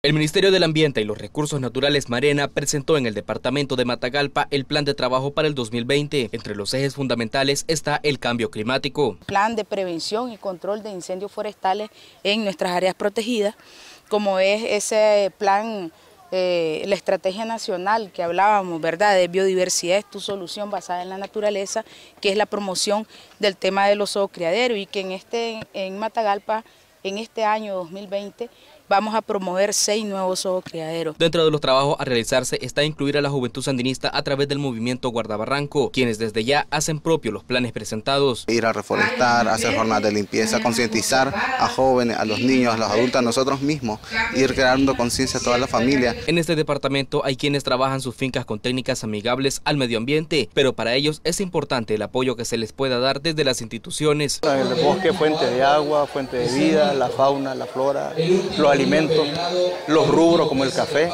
El Ministerio del Ambiente y los Recursos Naturales Marena presentó en el departamento de Matagalpa el plan de trabajo para el 2020. Entre los ejes fundamentales está el cambio climático. Plan de prevención y control de incendios forestales en nuestras áreas protegidas, como es ese plan, la estrategia nacional que hablábamos, ¿verdad?, de biodiversidad, es tu solución basada en la naturaleza, que es la promoción del tema de los zoocriaderos, y que en Matagalpa, en este año 2020, vamos a promover 6 nuevos zoocriaderos. Dentro de los trabajos a realizarse está incluir a la juventud sandinista a través del movimiento Guardabarranco, quienes desde ya hacen propio los planes presentados. Ir a reforestar, hacer jornadas de limpieza, concientizar a jóvenes, a los niños, a los adultos, a nosotros mismos, ir creando conciencia a toda la familia. En este departamento hay quienes trabajan sus fincas con técnicas amigables al medio ambiente, pero para ellos es importante el apoyo que se les pueda dar desde las instituciones. El bosque, fuente de agua, fuente de vida, la fauna, la flora, los alimentos, los rubros como el café.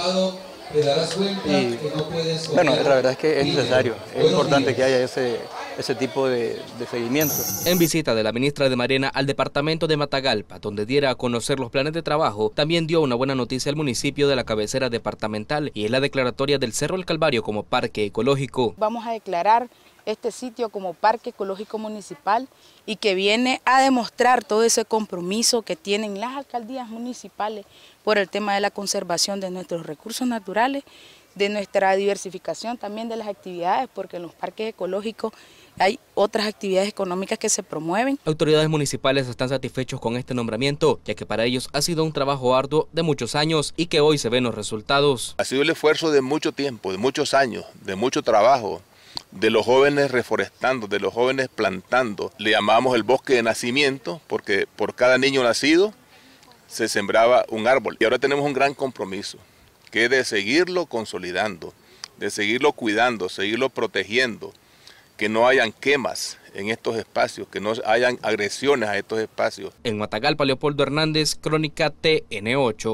Y bueno, la verdad es que es necesario, es importante que haya ese tipo de seguimiento. En visita de la ministra de Marena al departamento de Matagalpa, donde diera a conocer los planes de trabajo, también dio una buena noticia al municipio de la cabecera departamental, y es la declaratoria del Cerro El Calvario como parque ecológico. Vamos a declarar este sitio como Parque Ecológico Municipal, y que viene a demostrar todo ese compromiso que tienen las alcaldías municipales por el tema de la conservación de nuestros recursos naturales, de nuestra diversificación también de las actividades, porque en los parques ecológicos hay otras actividades económicas que se promueven. Autoridades municipales están satisfechos con este nombramiento, ya que para ellos ha sido un trabajo arduo de muchos años y que hoy se ven los resultados. Ha sido el esfuerzo de mucho tiempo, de muchos años, de mucho trabajo, de los jóvenes reforestando, de los jóvenes plantando. Le llamamos el bosque de nacimiento porque por cada niño nacido se sembraba un árbol. Y ahora tenemos un gran compromiso, que es de seguirlo consolidando, de seguirlo cuidando, seguirlo protegiendo, que no hayan quemas en estos espacios, que no hayan agresiones a estos espacios. En Matagalpa, Leopoldo Hernández, Crónica TN8.